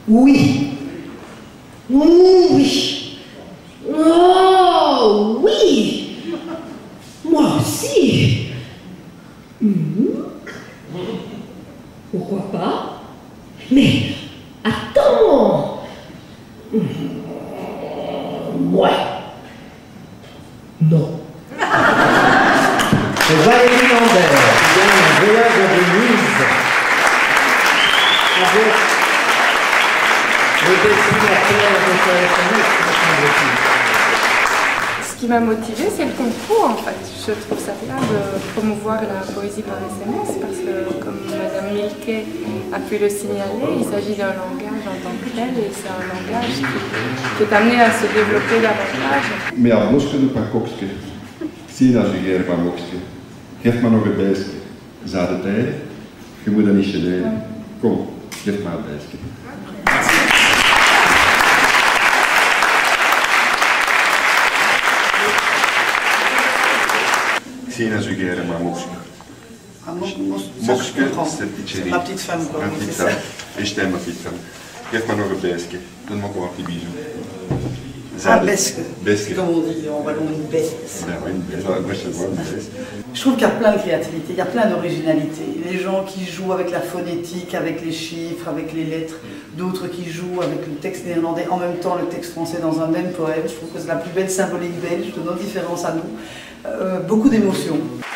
Oui. Oui. Oh, oui. Moi aussi. Pourquoi pas? Mais attends. Moi. Non. C'est Valérie Lambert qui gagne un voyage à Venise avec le dessinateur de téléphonique, me semble-t-il. Ce qui m'a motivée, c'est le concours en fait. Je trouve ça bien de promouvoir la poésie par SMS parce que, comme Madame Milquet a pu le signaler, il s'agit d'un langage en tant que tel et c'est un langage qui est amené à se développer davantage. Maar ja, losgenoeg van kokske. Zie je dat je geer van mokske. Geef me nog een bijsje. Za de tijd, je moet dat niet generen. Kom, geef maar een bijsje. Zie je dat je geer van mokske. Mokske, c'est petite Ma petite femme, quoi. Ma petite femme. Et je t'aime, ma petite femme. Geef me nog een bijsje. Donne-moi encore un petit bisou. Ah, besque. Besque. Comme on dit en wallon, une baisse. Ben oui, une baisse. Moi, je te vois, une baisse. Je trouve qu'il y a plein de créativité, il y a plein d'originalité. Les gens qui jouent avec la phonétique, avec les chiffres, avec les lettres, d'autres qui jouent avec le texte néerlandais, en même temps le texte français dans un même poème. Je trouve que c'est la plus belle symbolique belge de notre différence à nous. Beaucoup d'émotions.